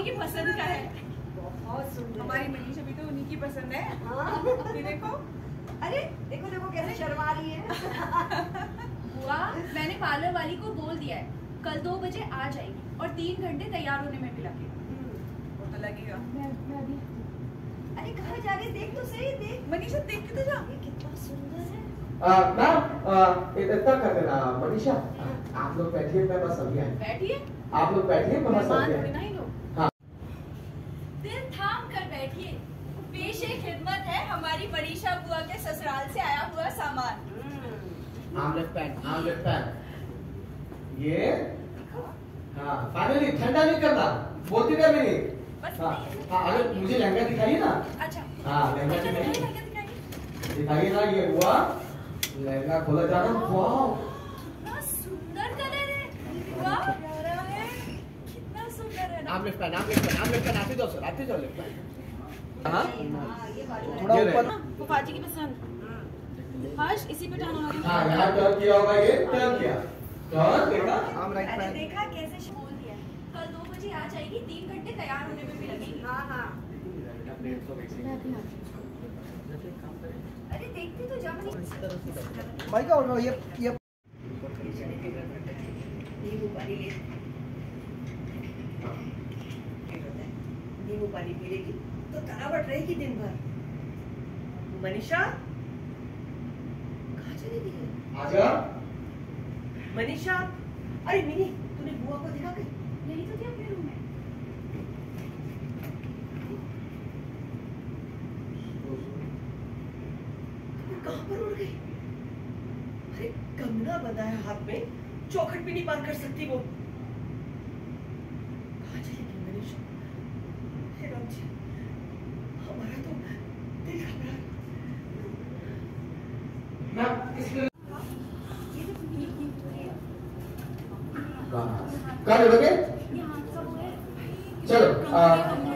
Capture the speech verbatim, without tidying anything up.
की पसंद का है। बहुत सुंदर। हमारी मनीषा भी तो उन्हीं की पसंद है। हाँ। ये देखो, अरे देखो देखो कैसे शर्मा रही है। बुआ, मैंने पार्लर वाली को बोल दिया है कल दो बजे आ जाएगी और तीन घंटे तैयार होने में भी लगेगा। वो तो लगेगा। मैं मैं अभी अरे कहाँ जा रही है? देख तो सही, देख। मनीषा देख के तो जा। ये कितना सुंदर है। मैम इतना कर देना मनीषा, आप लोग बैठिए, मैं बस अभी आया। बैठिए। आप लोग बैठिए, मैं बस अभी थोड़ी ना आया। ही लोग। हाँ। दिल थाम कर बैठिए, पेशे खिदमत है हमारी मनीषा बुआ के ससुराल से आया हुआ सामान। Omelette pan, omelette pan. ये हाँ फाइनली ठंडा नहीं करना, बोलती कर नहीं। हाँ हाँ, अरे मुझे लहंगा दिखाइए ना। अच्छा। हाँ लहंगा दिखाइए, दिखाइए ना। ये हुआ लहंगा, खोला जाना। वाह कितना सुंदर कलर है। वाह प्यारा है, कितना सुंदर है ना। Omelette pan, omelette pan, omelette pan. आते जाओ सर, आते जाओ। हाँ थोड़ा ऊपर। फुफाजी की पसंद। हर्ष इसी पे टर्न होगा। हाँ यहाँ टर्न किया होगा, ये टर्न किया। टर्न देखा। अरे देखा कैसे बोल दिया कल दो बजे आ जाएगी, तीन घंटे तैयार होने में भी लगेगी। हाँ हाँ। अरे देखती तो जा। भाई का और ये ये नींबू पानी ले। नींबू पानी पी लेगी तो तनावट रहेगी दिन भर। मनीषा कहाँ चली गई है? आजा। मनीषा, अरे मिनी, तूने बुआ को देखा कहीं? यही तो थी अपने रूम में। कहाँ पर उड़ गई? अरे कंगना बंधा है हाथ में, चौखट भी नहीं पार कर सकती वो। कहाँ चली गई मनीषा? हे राम जी, हमारा तो दिल घबरा। मैं इसमें कर लोगे? यहाँ सब है। चलो।